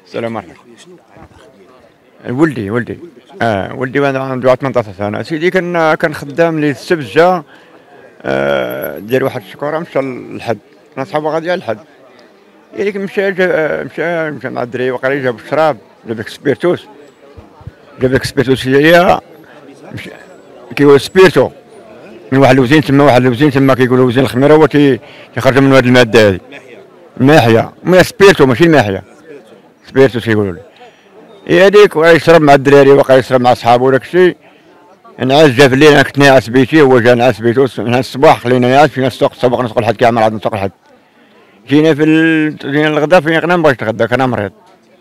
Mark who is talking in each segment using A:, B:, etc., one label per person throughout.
A: السلام عليكم. ولدي ولدي وانا عنده 18 سنه سيدي، كان خدام لي السبزه ديال واحد الشكوره، مشى للحد مع صحابو غادي على الحد. يعني مشى مع الدراري، وقال جاب الشراب، جاب لك سبيرتوس، هي كيقول سبيرتو من واحد الوزين تما كيقولوا وزين الخميره، هو تيخرج من هذه الماده هذه ماحيه، ما سبيرتو ماشي ماحيه، سبيرتو تيقولوا لي. هي هذيك، ويشرب مع الدراري، وقال يشرب مع صحابو وداك الشيء. نعاس جا في الليل، انا كنت ناعس بيتي، هو جا نعاس بيتو. من الصباح خلينا نعاس، فينا السوق نسوق الحد كاع مع بعض، نسوق الحد. جينا جينا الغدا، فين قلنا ما بغيتش نتغدى، كان مريض.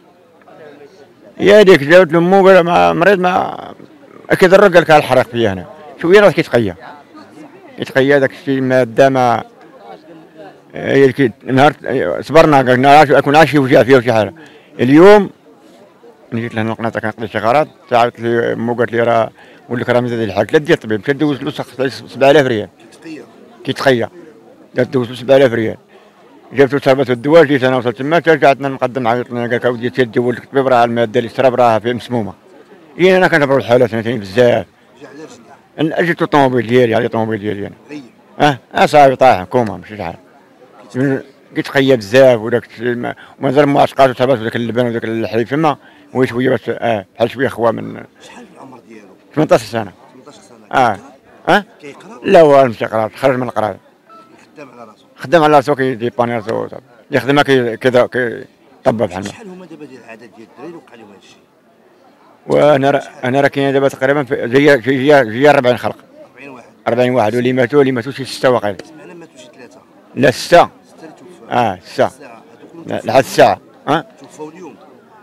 A: هي هذيك جاوت لمو، قال ما مريض، ما كيضر، قال لك الحرق فيا هنا شويه، راه كيتقيا داك الشيء، الماده ما هي نهار صبرنا، قلنا اكون عاشي وجع فيها وشي حاجه. اليوم جيت لهنا القناطه كنقضي شي غراض، تعاودت لي مو، قالت لي راه ولد لك راه مزاد الحال، ثلاث ديال الطبيب، مشى دوز له 7000 ريال كيتقيا، دوز له 7000 ريال. جابت له شربت الدواء، جيت انا وصلت تما، رجعتنا نقدم، عيطنا قال لك اودي تيدي ولدك الطبيب، راه الماده اللي شرب راها في مسمومه. جينا انا كنعبروا الحالات ثاني بزاف، اجيت الطوموبيل ديالي، على الطوموبيل ديالي انا صافي طايح كوما ماشي شحال، كيتقيا بزاف وداك الشيء، ومازال معشقات وشربات وداك اللبن وداك الحليب تما، هو شويه باش بحال شويه خوا من.
B: شحال في العمر ديالو؟
A: 18 سنه.
B: 18 سنه. كيقرا؟
A: لا والو ماشي قرا، خرج من القرايه،
B: خدام على راسو.
A: كيديباني راسو، يخدمها كذا كيطبب بحال.
B: شحال هما دابا ديال العدد ديال الدراري وقع لهم هذا الشيء؟
A: وانا راه كاين دابا تقريبا جايه 40 خلق. 40 واحد، واللي ماتوا شي 6 واقيلا.
B: سمعنا ماتوا شي 3.
A: لا 6.
B: 6 اللي توفاو.
A: 6 لحد الساعه.
B: توفاو اليوم.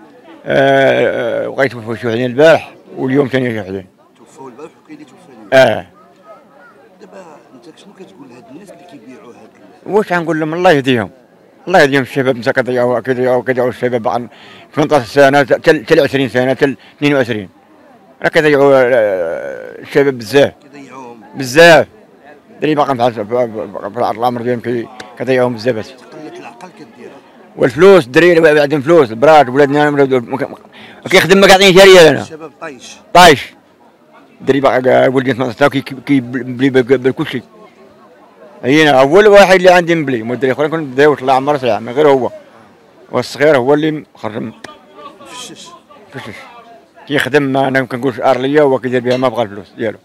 A: بغيت توفاو شي وحدين البارح، واليوم ثاني شي وحدين.
B: توفاو البارح وكاين اللي توفى اليوم. دابا انت شنو كتقول لهاد الناس اللي كيبيعوا هاد
A: واش غنقول لهم؟ الله يهديهم، الشباب مسا كيضيعوا الشباب، باقي 18 سنه حتى 20 سنه حتى 22، راه كيضيعوا الشباب بزاف،
B: كيضيعوهم
A: بزاف. اللي باقي في العمر ديالهم كيضيعوهم بزاف.
B: قله العقل كدير.
A: والفلوس، الدراري اللي عندهم فلوس، البراد ولادنا كيخدم، ما كيعطينيش ريال. انا
B: الشباب
A: طايش. الدري باقي ولدي 18 سنه كيبلي بكل شيء. هنا اول واحد اللي عندي مبلي، والدري الاخرين كنت بداو طلع عمر ساعه، من غير هو، والصغير هو اللي خرج
B: فشش
A: كيخدم. ما انا كنقولش ارليه، هو كيدير بها، ما بغى الفلوس ديالو.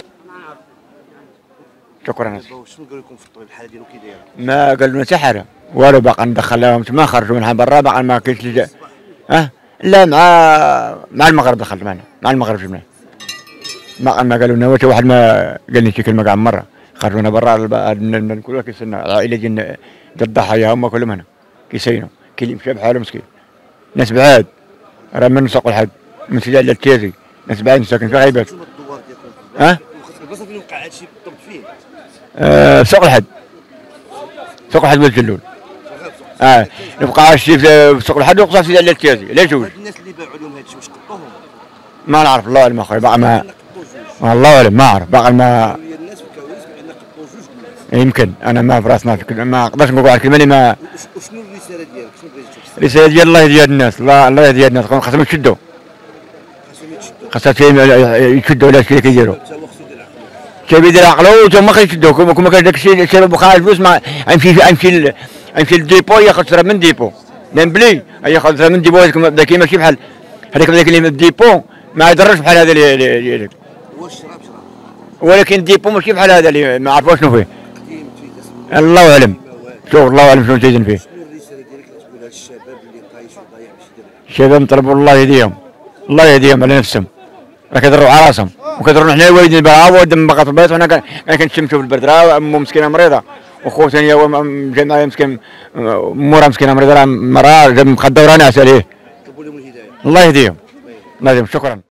A: شكرا.
B: شنو قالوا لكم في الطبيب الحاله ديالو كي داير؟
A: ما قالوا لنا حتى حاجه والو، باقي ندخلهم تما، خرجوا منها برا، باقي ما كاينش اللي لا، مع المغرب دخلت معنا، مع المغرب جبناه. ما قالوا لنا حتى واحد، ما قال لي شي كلمه كاع مره. خرجونا برا، كلها كيسنى العائله ديال الضحايا، هما كلهم هنا كيسينوا. كاين اللي مشى بحاله مسكين، ناس بعاد، راه من سوق الحد، من سيدي على التيازي، ناس بعاد ساكن في غيبات.
B: شنو الدوار ديالكم؟ البلاصه فين وقع هادشي بالضبط فين؟
A: سوق الحد، والجلول. نبقى شي في سوق الحد، وقع سيدي على التيازي، لا جوج.
B: هاد الناس اللي باعوا لهم هادشي واش قطوهم؟
A: ما نعرف، الله اعلم اخويا، باقي ما والله اعلم، ما عرف، باقي ما
B: الناس في الكواليس بان قطوا جوج الناس.
A: يمكن. انا ما في راسنا، ما نقدرش نقول واحد الكلمه اللي ما.
B: وشنو الرساله ديالك؟ شنو بغيتي توصل؟
A: الرساله ديال الله يهدي هاد الناس، الله يهدي هاد الناس، خاصهم يتشدوا، خاصهم يتشدوا على الشيء اللي كيديروا. الشباب يدير عقلو، وتما كيتشدوا. كما كان داك الشيء، الشباب واخا الفلوس، ما يمشي للديبو، ياخذ شراب من ديبو، بلي ياخذ شراب من ديبو. هذاك ماشي بحال هذاك اللي من الديبو، ما يضرش بحال هذا اللي
B: هو الشراب
A: ولكن الديبو ماشي بحال هذا اللي ما عرفوا شنو فيه. الله اعلم، شوف الله اعلم شنو تيزن فيه.
B: شنو الرساله ديالك اللي تقولها للشباب اللي طايش وضايع باش يدير؟
A: الشباب نطلبوا الله يهديهم، الله يهديهم على نفسهم، راه كيضروا على راسهم، وكيضروا حنا الوالدين البراءه، ودم باقا في البيت، وحنا كنتشمشوا في البرد. راه امه مسكينه مريضه، وخو ثاني هو جا معايا مسكين، مورا مسكينه مريضه، راه مراه مخده وراه ناعسه عليه.
B: طلبوا لهم الهدايه.
A: الله يهديهم، الله يهديهم. شكرا.